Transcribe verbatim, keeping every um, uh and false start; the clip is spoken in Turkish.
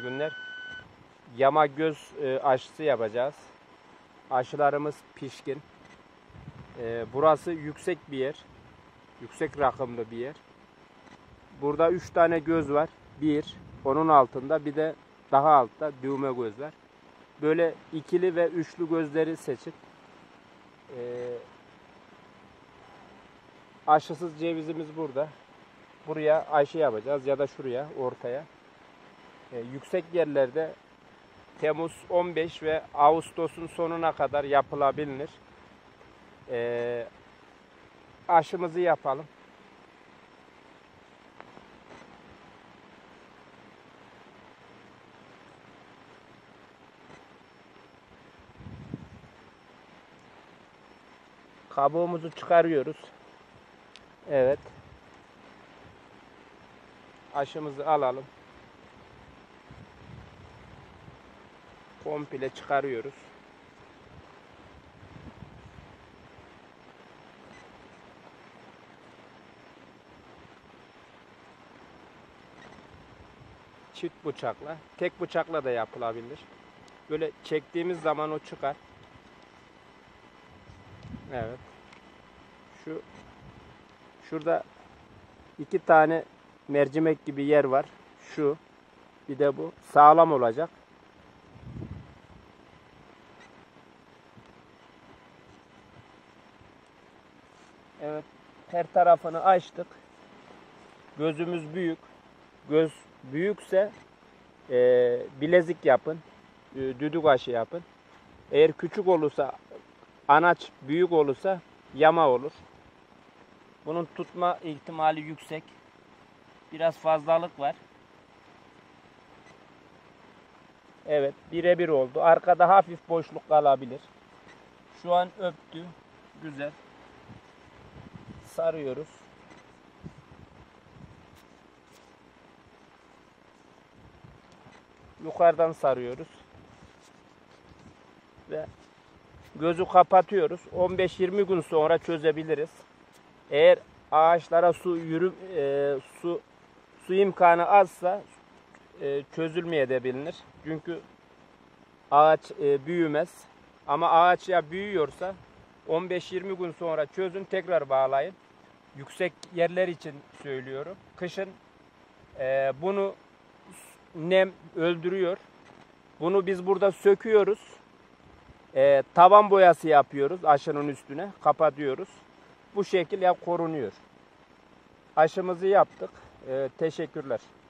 günler yama göz e, aşısı yapacağız. Aşılarımız pişkin. E, burası yüksek bir yer. Yüksek rakımlı bir yer. Burada üç tane göz var. Bir, onun altında bir de daha altta düğme göz var. Böyle ikili ve üçlü gözleri seçip e, aşısız cevizimiz burada. Buraya aşı yapacağız ya da şuraya, ortaya. E, yüksek yerlerde Temmuz on beş ve Ağustos'un sonuna kadar yapılabilir. E, aşımızı yapalım. Kabuğumuzu çıkarıyoruz. Evet. Aşımızı alalım. Komple çıkarıyoruz. Çift bıçakla, tek bıçakla da yapılabilir. Böyle çektiğimiz zaman o çıkar. Evet. Şu şurada iki tane mercimek gibi yer var. Şu bir de bu sağlam olacak. Evet. Her tarafını açtık. Gözümüz büyük. Göz büyükse e, bilezik yapın. E, düdük aşı yapın. Eğer küçük olursa, anaç büyük olursa yama olur. Bunun tutma ihtimali yüksek. Biraz fazlalık var. Evet, birebir oldu. Arkada hafif boşluk kalabilir. Şu an öptü. Güzel. Sarıyoruz. Yukarıdan sarıyoruz. Ve gözü kapatıyoruz. on beş yirmi gün sonra çözebiliriz. Eğer ağaçlara su yürü e, su su imkanı azsa e, çözülmeyebilir. Çünkü ağaç e, büyümez. Ama ağaç ya büyüyorsa on beş yirmi gün sonra çözün, tekrar bağlayın. Yüksek yerler için söylüyorum. Kışın e, bunu nem öldürüyor. Bunu biz burada söküyoruz. E, tavan boyası yapıyoruz aşının üstüne. Kapatıyoruz. Bu şekilde korunuyor. Aşımızı yaptık. E, teşekkürler.